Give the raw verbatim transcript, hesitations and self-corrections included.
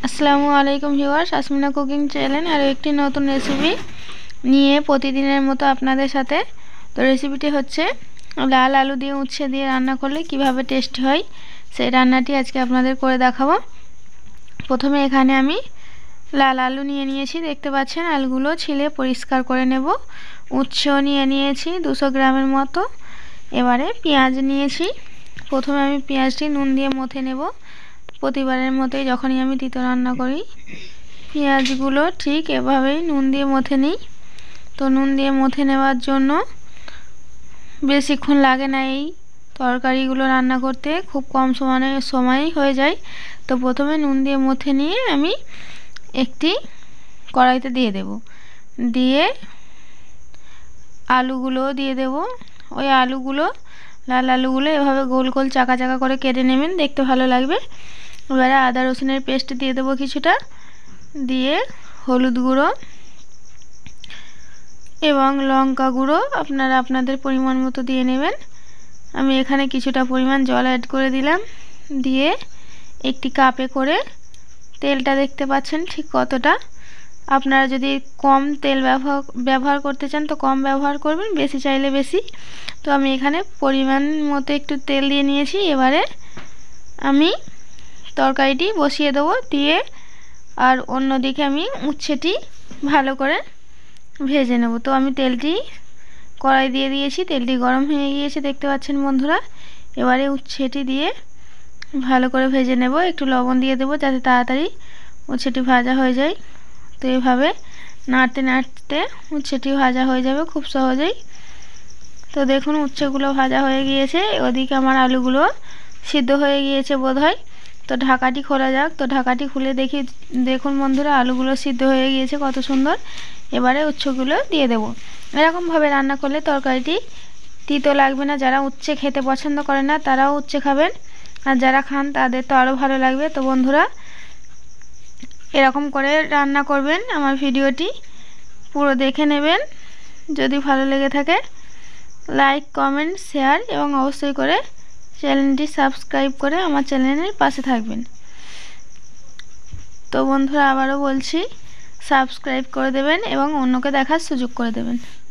আসসালামু আলাইকুম viewers, Asmina cooking channel আর একটি নতুন রেসিপি নিয়ে প্রতিদিনের মতো আপনাদের সাথে। তো রেসিপিটি হচ্ছে লাল আলু দিয়ে উচ্ছে দিয়ে রান্না করলে কিভাবে টেস্ট হয় সেই রান্নাটি আজকে আপনাদের করে দেখাবো। প্রথমে এখানে আমি লাল আলু নিয়ে নিয়েছি, দেখতে পাচ্ছেন। আলুগুলো ছিলে পরিষ্কার করে নেব। উচ্ছেও নিয়ে নিয়েছি দুশো গ্রামের মতো। এবারে পেঁয়াজ নিয়েছি। প্রথমে আমি পেঁয়াজটি নুন দিয়ে মথে নেব। প্রতিবারের মতোই যখনই আমি তিতো রান্না করি পেঁয়াজগুলো ঠিক এভাবেই নুন দিয়ে মথে নিই। তো নুন দিয়ে মথে নেওয়ার জন্য বেশিক্ষণ লাগে না, এই তরকারিগুলো রান্না করতে খুব কম সময়ে সময়ই হয়ে যায়। তো প্রথমে নুন দিয়ে মথে নিয়ে আমি একটি কড়াইতে দিয়ে দেব। দিয়ে আলুগুলো দিয়ে দেব। ওই আলুগুলো লাল আলুগুলো এভাবে গোল গোল চাকা চাকা করে কেটে নেবেন, দেখতে ভালো লাগবে। এবারে আদা রসুনের পেস্ট দিয়ে দেবো কিছুটা, দিয়ে হলুদ গুঁড়ো এবং লঙ্কা গুঁড়ো আপনারা আপনাদের পরিমাণ মতো দিয়ে নেবেন। আমি এখানে কিছুটা পরিমাণ জল অ্যাড করে দিলাম। দিয়ে একটি কাপে করে তেলটা দেখতে পাচ্ছেন ঠিক কতটা। আপনারা যদি কম তেল ব্যবহার ব্যবহার করতে চান তো কম ব্যবহার করবেন, বেশি চাইলে বেশি। তো আমি এখানে পরিমাণ মতো একটু তেল দিয়ে নিয়েছি। এবারে আমি তরকারিটি বসিয়ে দেবো। দিয়ে আর অন্যদিকে আমি উচ্ছেটি ভালো করে ভেজে নেব। তো আমি তেলটি কড়াই দিয়ে দিয়েছি, তেলটি গরম হয়ে গিয়েছে দেখতে পাচ্ছেন বন্ধুরা। এবারে উচ্ছেটি দিয়ে ভালো করে ভেজে নেব। একটু লবণ দিয়ে দেবো যাতে তাড়াতাড়ি উচ্ছেটি ভাজা হয়ে যায়। তো এইভাবে নাড়তে নাড়তে উচ্ছেটি ভাজা হয়ে যাবে খুব সহজেই। তো দেখুন উচ্ছেগুলো ভাজা হয়ে গিয়েছে। ওদিকে আমার আলুগুলো সিদ্ধ হয়ে গিয়েছে বোধহয়। তো ঢাকাটি খোলা যাক। তো ঢাকাটি খুলে দেখি, দেখুন বন্ধুরা আলুগুলো সিদ্ধ হয়ে গিয়েছে কত সুন্দর। এবারে উচ্ছেগুলো দিয়ে দেব। এরকমভাবে রান্না করলে তরকারিটি তিতো লাগবে না। যারা উচ্ছে খেতে পছন্দ করে না তারাও উচ্ছে খাবেন, আর যারা খান তাদের তো আরও ভালো লাগবে। তো বন্ধুরা এরকম করে রান্না করবেন। আমার ভিডিওটি পুরো দেখে নেবেন। যদি ভালো লেগে থাকে লাইক, কমেন্ট, শেয়ার এবং অবশ্যই করে চ্যানেলটি সাবস্ক্রাইব করে আমার চ্যানেলের পাশে থাকবেন। তো বন্ধুরা আবারও বলছি, সাবস্ক্রাইব করে দেবেন এবং অন্যকে দেখার সুযোগ করে দেবেন।